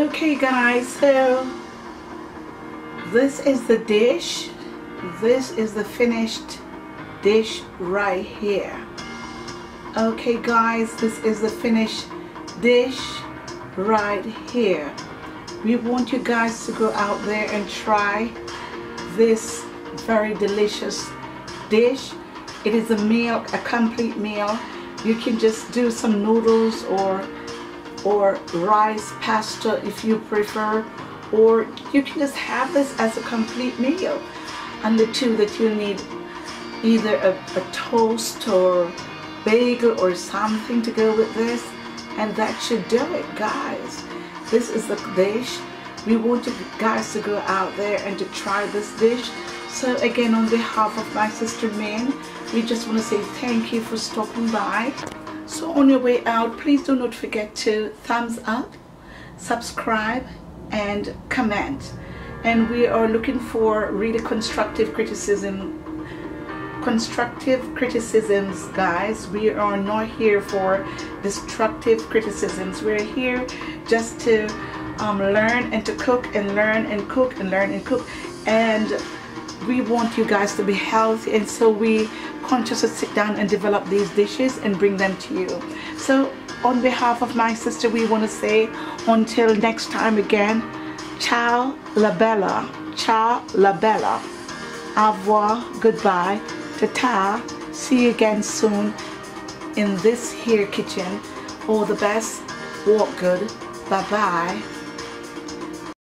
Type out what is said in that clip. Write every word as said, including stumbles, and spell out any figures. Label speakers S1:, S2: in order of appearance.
S1: Okay guys, so this is the dish. This is the finished dish right here. Okay guys, this is the finished dish right here. We want you guys to go out there and try this very delicious dish. It is a meal, a complete meal. You can just do some noodles or or rice, pasta if you prefer, or you can just have this as a complete meal. And the two that you need, either a, a toast or bagel or something to go with this, and that should do it guys. This is the dish. We want you guys to go out there and to try this dish. So again, on behalf of my sister Min, we just want to say thank you for stopping by. So on your way out, please do not forget to thumbs up, subscribe and comment. And we are looking for really constructive criticism constructive criticisms guys. We are not here for destructive criticisms. We're here just to um, learn and to cook and learn and cook and learn and cook, and we want you guys to be healthy, and so we consciously sit down and develop these dishes and bring them to you. So on behalf of my sister, we want to say until next time again, ciao la bella, ciao la bella, au revoir, goodbye, ta-ta, see you again soon in this here kitchen. All the best, walk good, bye bye.